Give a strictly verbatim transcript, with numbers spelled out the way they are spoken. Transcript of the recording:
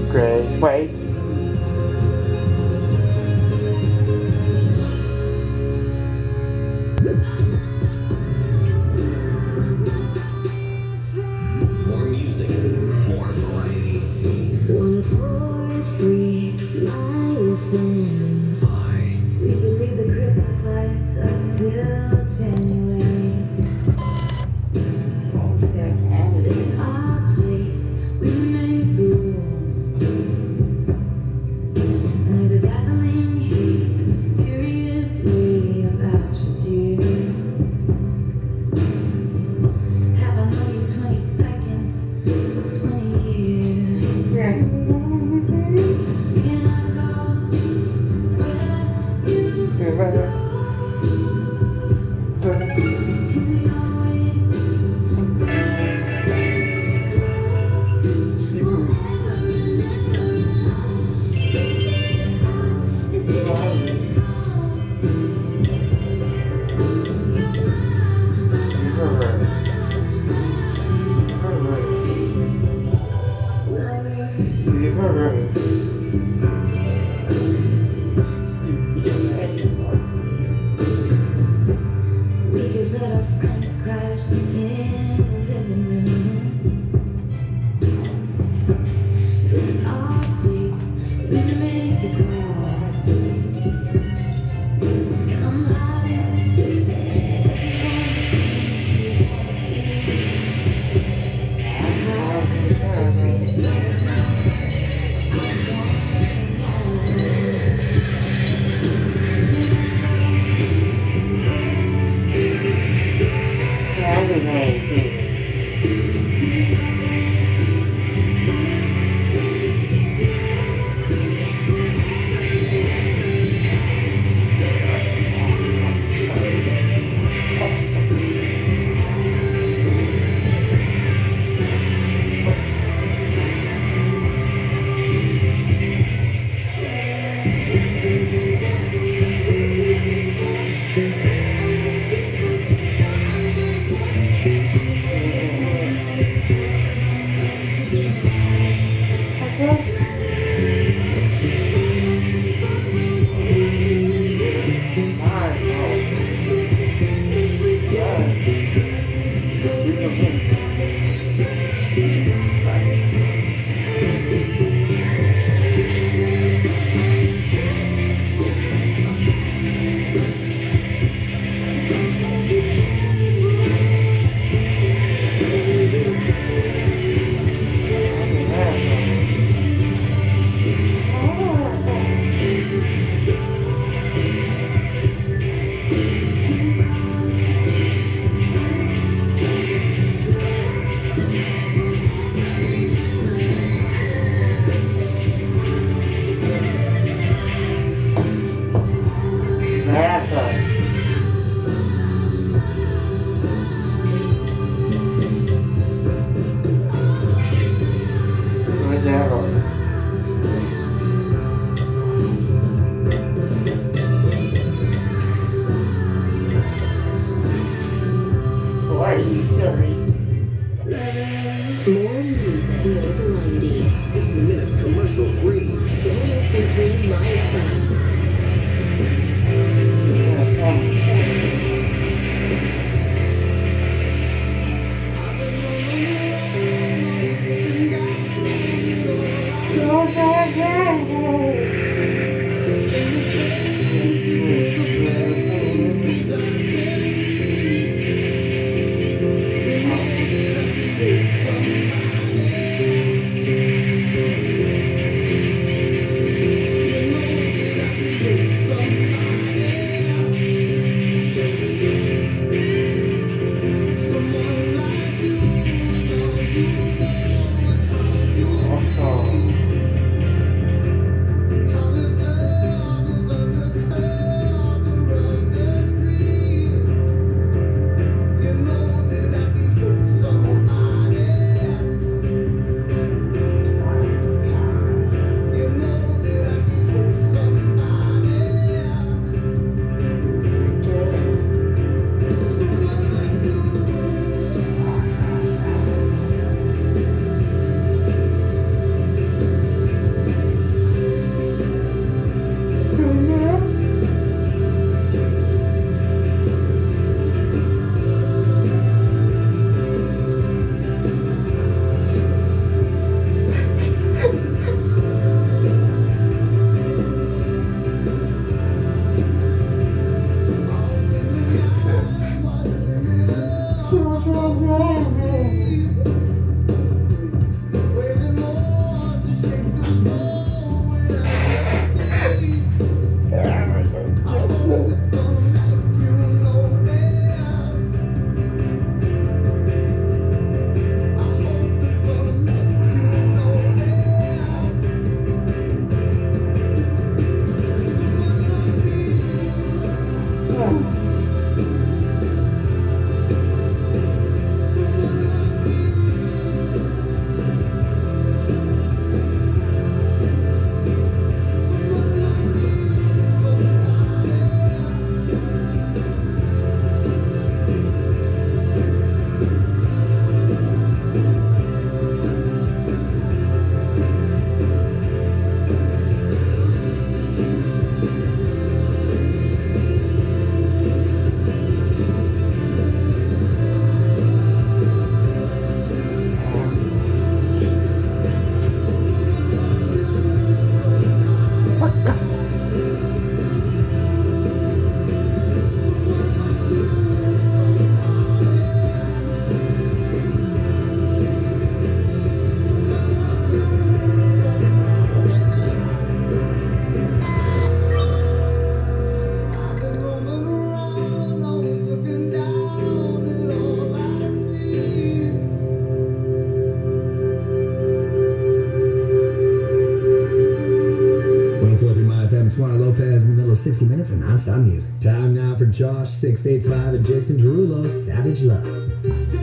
Great. Wait. More music, more variety. One, four, three, MyFM. I. We can leave the Christmas lights up till January. This is our place. We make the rules. And there's a dazzling haze, a mysterious way about you, dear. Have I known you twenty seconds, twenty years? Can I go where you go? Can we We could let our friends crash in the living room. This is our place. We make the calls. Come hide and Juan Lopez in the middle of sixty minutes of non-stop music. Time now for Josh six eight five and Jason Derulo, Savage Love.